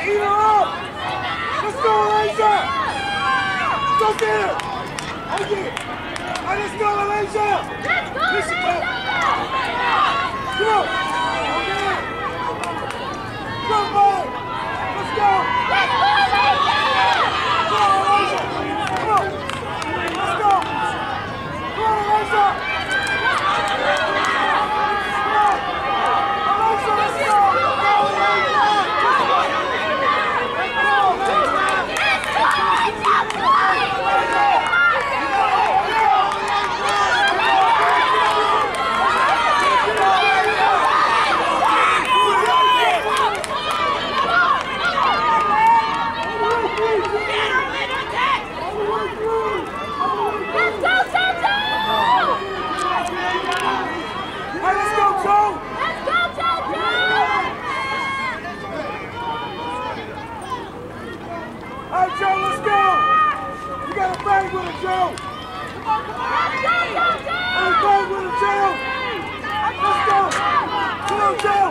eat her up! Let's go, Elijah! Go get her! Hold it! All right, let's go, Elijah! Listen, come on! Okay! Come on! Let's go! Come on, Elijah! Come on! Let's go! Come on, Elijah! Joe, let's go! You gotta bang with it, Joe! Come on! Hey, bang with it, Joe! Let's go! Come on, Joe!